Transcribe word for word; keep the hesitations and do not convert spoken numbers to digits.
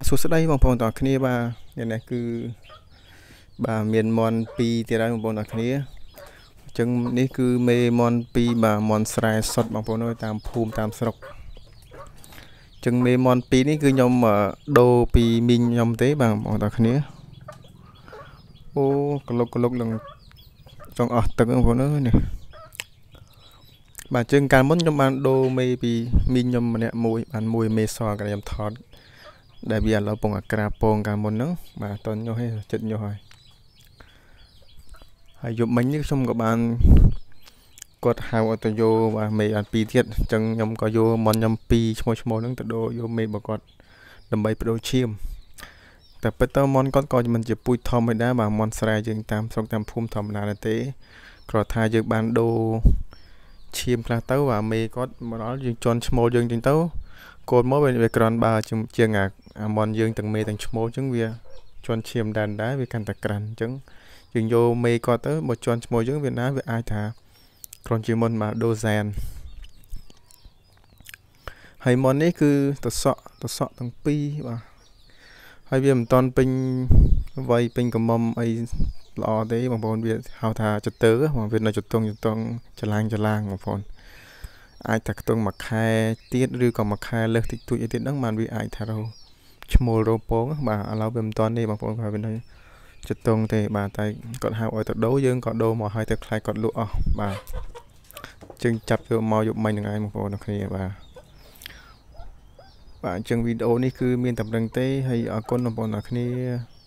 សួស្តីបងប្អូនទាំងអស់គ្នាបាទនេះគឺបាទមានមន់ពីរទៀតហើយបងប្អូនទាំងអស់គ្នាអញ្ចឹងនេះគឺមេមន់ពីរបាទមន់ស្រែសុតបងប្អូនអើយតាមភូមិតាមស្រុកអញ្ចឹងមេមន់ពីរនេះគឺខ្ញុំដូរពីមីងខ្ញុំទេបាទបងប្អូនទាំងអស់គ្នាអូក្លុកក្លុកឡើងចង់អស់ទឹកបងប្អូនអើយនេះបាទអញ្ចឹងកាលមុនខ្ញុំបានដូរមេពីមីងខ្ញុំម្នាក់មួយបានមួយមេសក៏ខ្ញុំថតដែលវាឥឡូវពងអាក្រាពងកាលមុនហ្នឹងបាទអត់ញុះទេចិត្តញុះហើយហើយយប់មិញនេះខ្ញុំក៏បានគាត់ហៅឲ្យទៅយកបាទមេបានពីរទៀតអញ្ចឹងខ្ញុំក៏យកមន់ខ្ញុំពីរឈ្មោះឈ្មោះហ្នឹងទៅដូរយកមេរបស់គាត់ដើម្បីបដូរឈាមតែពិតទៅមន់គាត់ក៏មិនជាពូជធម្មតាបាទមន់ស្រែយើងតាមស្រុកតាមភូមិធម្មតាទេគ្រាន់ថាយើងបានដូរឈាមខ្លះទៅបាទមេគាត់មកដល់យើងជន់ឈ្មោលយើងចឹងទៅកូនមកវាក្រាន់បើជាងអាមន់យើងទាំងមេទាំងឈ្មោលអញ្ចឹងវាជន់ឈាមដែរដែរវាកាន់តែក្រាន់អញ្ចឹងយើងយកមេគាត់ទៅមកជន់ឈ្មោលយើងវាណាវាអាចថាគ្រាន់ជាមុនមកដូសែនហើយមន់នេះគឺតសក់តសក់ទាំងពីរបាទហើយវាមិនតន់ពេញវ័យពេញកំមុំអីល្អទេបងប្អូនវាហៅថាចតើបងវានៅចតុងចតុងចលាងចលាងបងប្អូនអាចថាខ្ទង់មួយខែទៀតឬក៏មួយខែលើសតិចតួចអីទៀតហ្នឹងបានវាអាចថារោឈ្មោលរោពងបាទឥឡូវវាមិនតន់ទេបងប្អូនគាត់វានៅចតុងទេបាទតែគាត់ហៅឲ្យទៅដូរយើងក៏ដូរមកឲ្យទៅខ្លាយគាត់លក់អស់បាទជើងចាប់យកមកយកមិញហ្នឹងឯងបងប្អូនទាំងគ្នាបាទបាទអញ្ចឹងវីដេអូនេះគឺមានតែប៉ុណ្្នឹងទេហើយអរគុណបងប្អូនទាំងគ្នា